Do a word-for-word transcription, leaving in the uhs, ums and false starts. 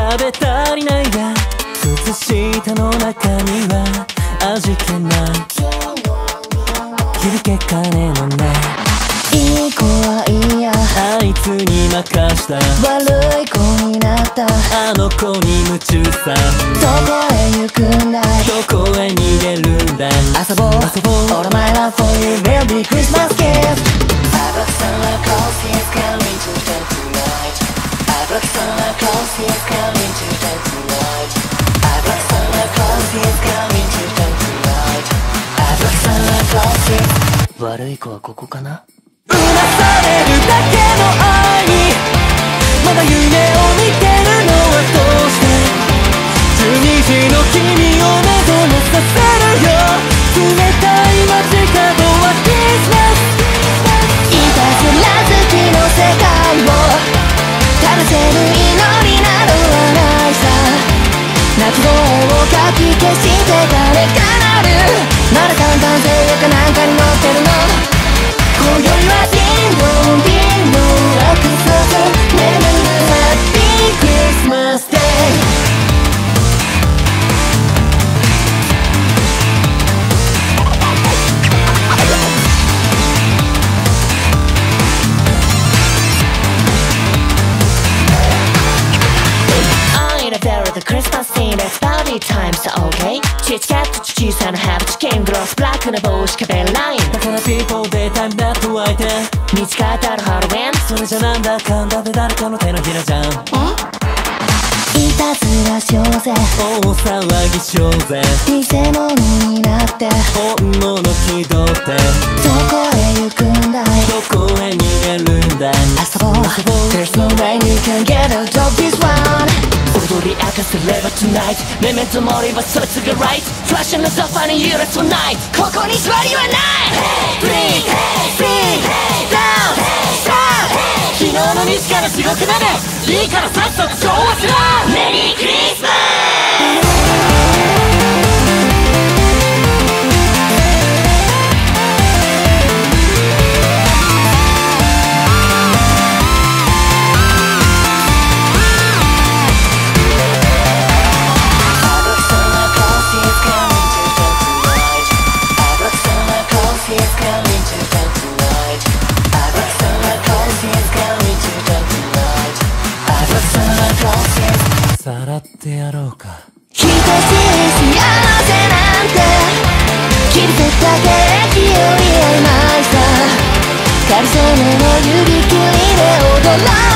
食べ足りないが靴下の中には味気ない響け金のないいい子はいいやあいつに任した悪い子になったあの子に夢中さどこへ行くんだいどこへ逃げるんだ遊ぼう遊ぼう All my love for you will be Christmas gift I brought Santa Claus, he's coming to town tonight. I brought Santa Claus, he's coming to town tonight. I brought Santa Claus, he's coming to town tonight. I brought Santa Claus, he's 悪い子はここかなうなされるだけの愛にまだ夢を見てるのはどうしてじゅうにじの君を目覚めさせるよ冷たい街角はクリスマスいたずら好きの世界を垂らせる祈りなどはないさ泣き声をかき消して誰かなるまだ簡単性かなんかに乗ってるの今宵はディンドンディンドン落札眠るハッピークリスマスデーThe Christmas scene is party time, so okay チチキャット小さなハーブチキングロスブラックな帽子壁ラインだから people daytime だと湧いて見つかったらハロウィンそれじゃなんだかんだで誰かの手のひらじゃんいたずらしようぜ大騒ぎしようぜ偽物になって本物気取ってどこへ行くんだいこへ逃げるんだ遊ぼう There's no way you can get out of this one踊り明かせれば tonight メメントモリはそいつが right フラッシュのソファに揺らす night ここに座りはない Bring, bring, down, down 昨日の西から地獄だねいいからさっさと調和しろメリークリスマスさらってやろうか人知り幸せなんて切り取ったケーキより曖昧さかりそめの指切りで踊ら